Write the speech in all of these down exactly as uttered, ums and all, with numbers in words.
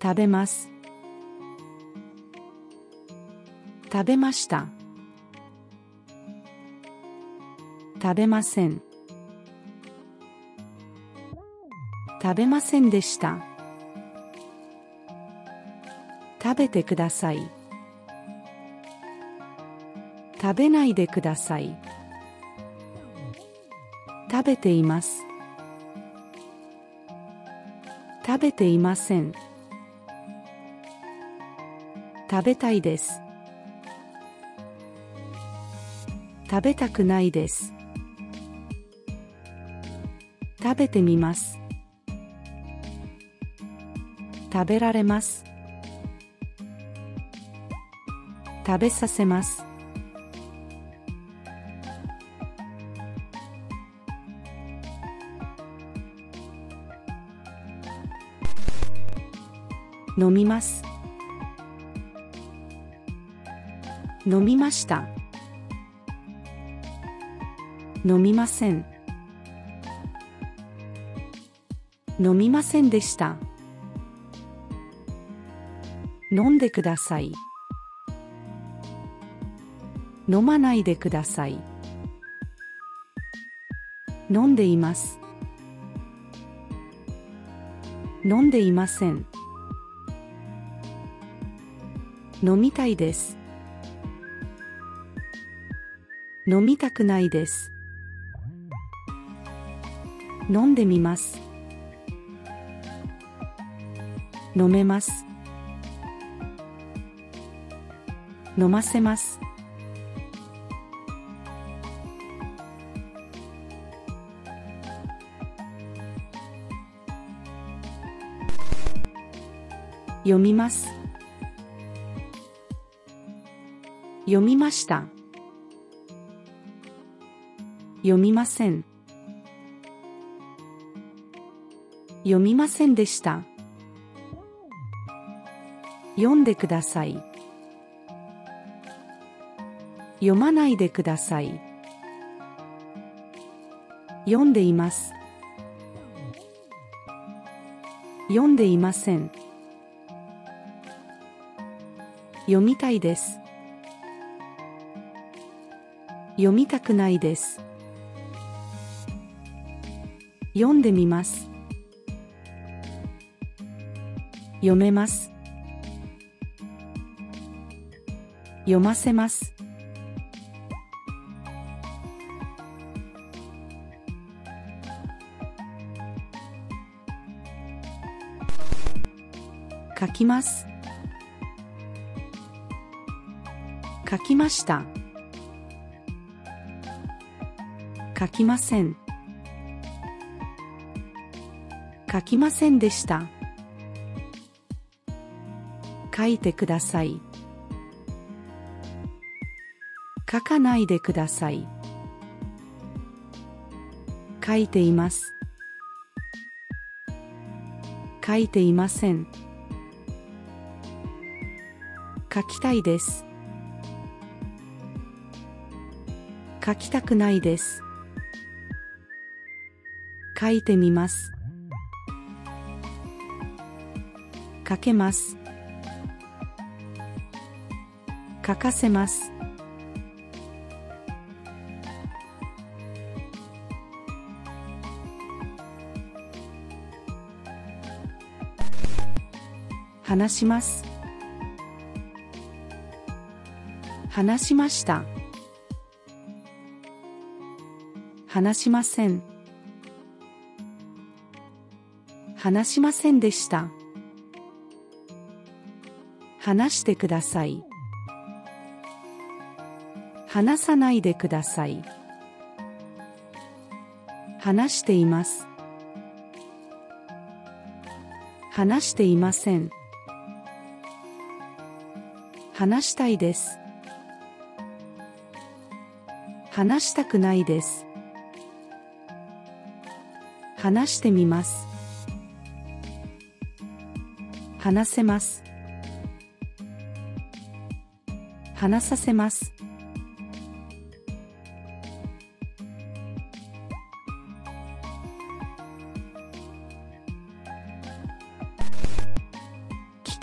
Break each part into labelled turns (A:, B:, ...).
A: 食べます。食べました。食べません。食べませんでした。食べてください。食べないでください。食べています。食べていません。食べたいです。食べたくないです。食べてみます。食べられます。食べさせます。飲みます。飲みました。飲みません。飲みませんでした。飲んでください。飲まないでください。飲んでいます。飲んでいません。飲みたいです。飲みたくないです。飲んでみます。飲めます。飲ませます。読みます。読みました。読みません。読みませんでした。読んでください。読まないでください。読んでいます。読んでいません。読みたいです。読みたくないです。読んでみます。読めます。読ませます。書きます。書きました。書きません。書きませんでした。書いてください。書かないでください。書いています。書いていません。書きたいです。書きたくないです。書いてみます。書けます。書かせます。話します。話しました。話しません。話しませんでした。話してください。話さないでください。話しています。話していません。話したいです。話したくないです。話してみます。話せます。話させます。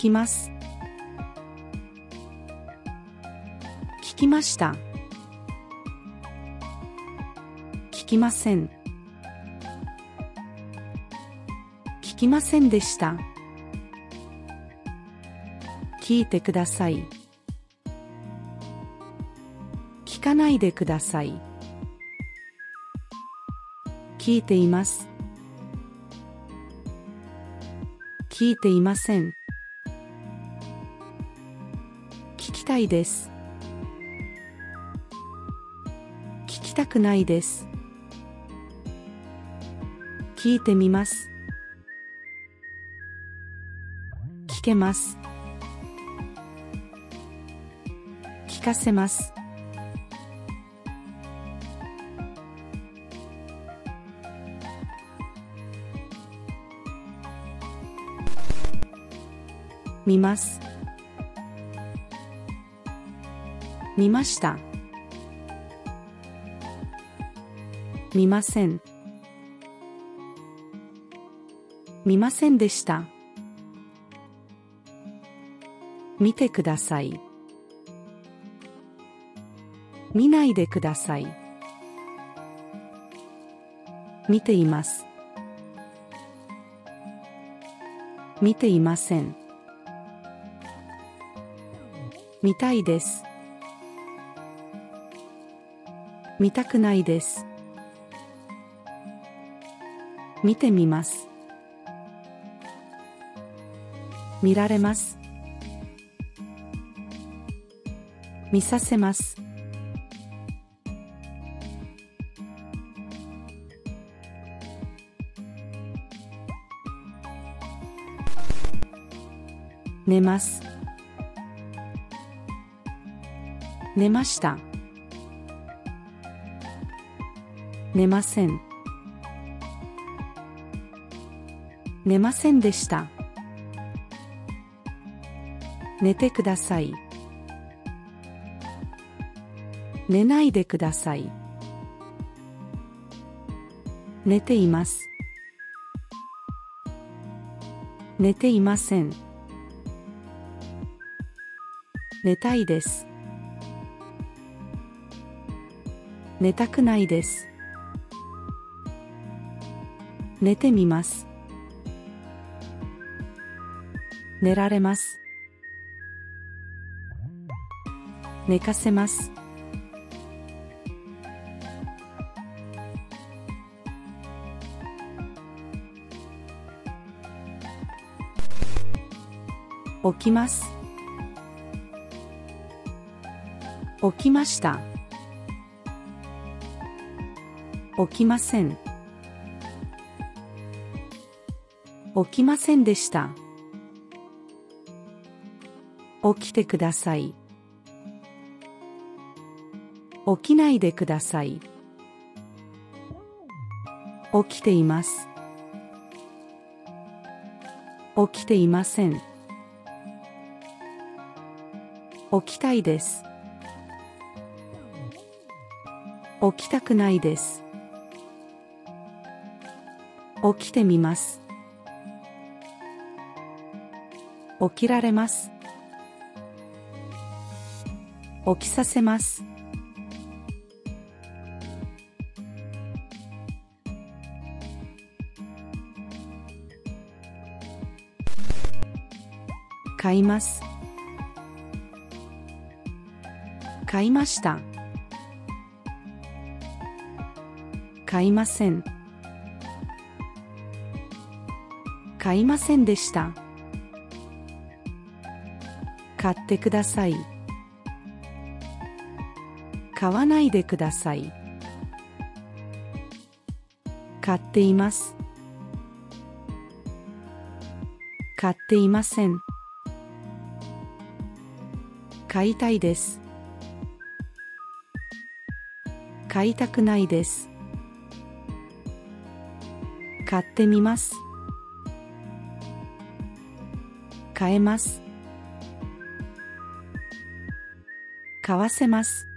A: きます。聞きました。聞きません。聞きませんでした。聞いてください。聞かないでください。聞いています。聞いていません。聞きたいです。聞きたくないです。聞いてみます。聞けます。聞かせます。見ます。見ました。見ません。見ませんでした。見てください。見ないでください。見ています。見ていません。見たいです。見たくないです。見てみます。見られます。見させます。寝ます。寝ました。寝ません。寝ませんでした。寝てください。寝ないでください。寝ています。寝ていません。寝たいです。寝たくないです。寝てみます。寝られます。寝かせます。起きます。起きました。起きません。起きませんでした。起きてください。起きないでください。起きています。起きていません。起きたいです。起きたくないです。起きてみます。起きられます。起きさせます。買います。買いました。買いません。買いませんでした。買ってください。買わないでください。買っています。買っていません。買いたいです。買いたくないです。買ってみます。買えます。買わせます。